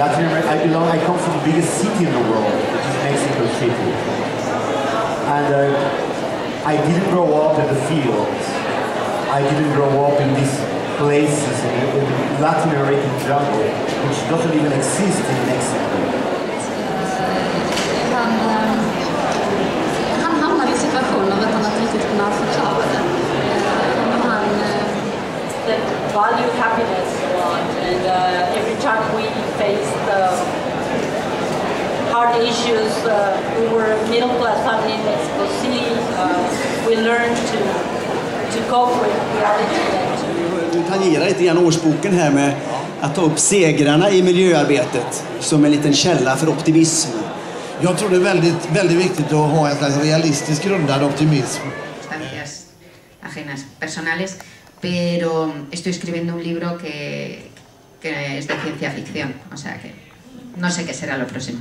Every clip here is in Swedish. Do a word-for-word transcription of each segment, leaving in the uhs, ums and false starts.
Latin America, I belong, I come from the biggest city in the world, which is Mexico City. And uh, I didn't grow up in the fields. I didn't grow up in these places, in, in the Latin American jungle, which doesn't even exist in Mexico. Han, han hamnar i situationen av att han inte riktigt kunna förklara det. Han that value happiness a lot, and uh, every time we faced uh, hard issues, uh, we were a middle class family in Mexico City. Uh, we learned to to cope with reality. Du tangerar lite grann årsboken här med att ta upp segrarna i miljöarbetet som en liten källa för optimism. Jag tror det är väldigt, väldigt viktigt att ha en slags realistisk grundad optimism. Ajenas, personales, pero estoy escribiendo un libro que, que es de ciencia ficción, o sea que no sé qué será lo próximo.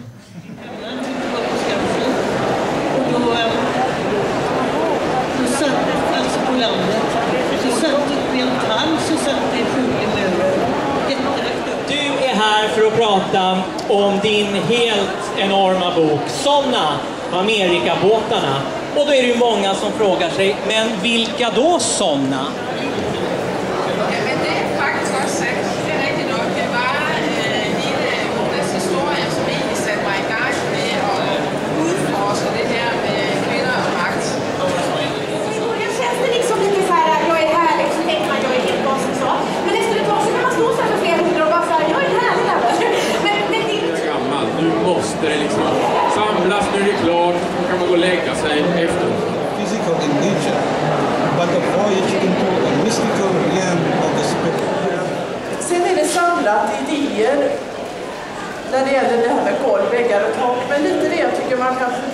Du är här för att prata om din helt enorma bok Somna, Amerikabåtarna. Och då är det ju många som frågar sig, men vilka då somna? Ja, men det är faktiskt också sagt. Det är riktigt nog. Det var hele Jonas historie, som egentlig satte mig igång med att udforska det här med kvinnor och makt. Jag känns det liksom lite så här, jag är härlig, så tänker man jag är helt bossig så. Men efter ett tag så kan man stå så här för flera hundra och bara så här, jag är härlig där. Men, men det är inte... Gammal, nu måste det liksom samlas, nu är det klart, då kan man gå och lägga sig efteråt. Physical in nature, but a voyage into a mystical realm of the spirit. Sen är det samlat idéer när det gäller det här med golv, väggar och tak. Men lite det jag tycker man kan